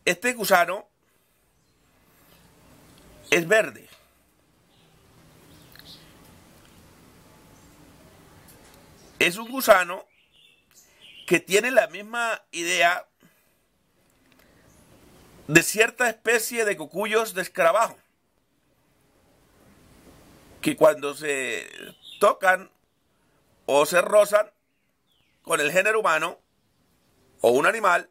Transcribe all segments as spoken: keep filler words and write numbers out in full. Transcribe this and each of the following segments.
Este gusano es verde. Es un gusano que tiene la misma idea de cierta especie de cocuyos de escarabajo, que cuando se tocan o se rozan con el género humano o un animal,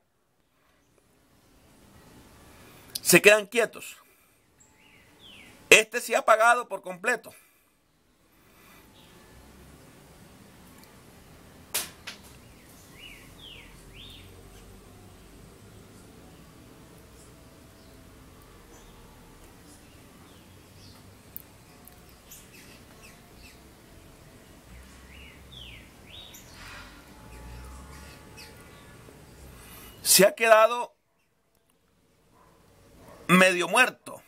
se quedan quietos. Este se ha apagado por completo. Se ha quedado medio muerto.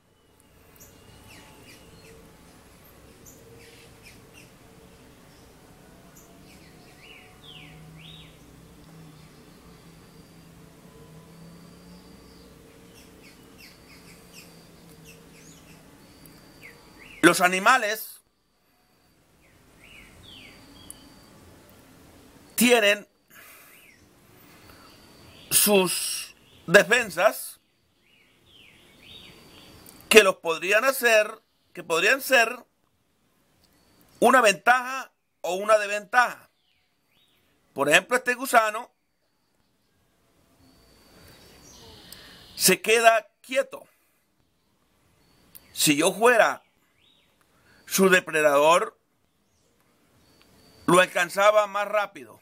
Los animales tienen sus defensas que los podrían hacer, que podrían ser una ventaja o una desventaja. Por ejemplo, este gusano se queda quieto. Si yo fuera su depredador, lo alcanzaba más rápido.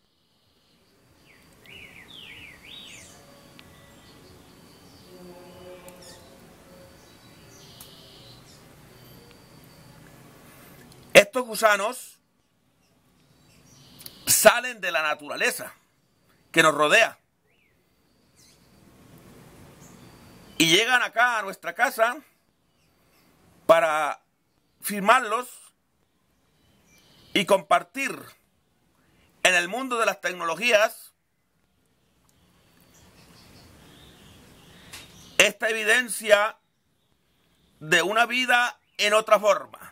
Estos gusanos salen de la naturaleza que nos rodea y llegan acá a nuestra casa para firmarlos y compartir en el mundo de las tecnologías esta evidencia de una vida en otra forma.